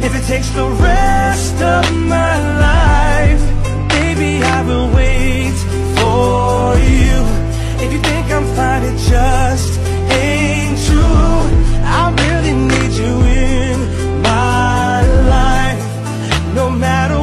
If it takes the rest of my life, baby, I will wait for you. If you think I'm fine, it just ain't true. I really need you in my life. No matter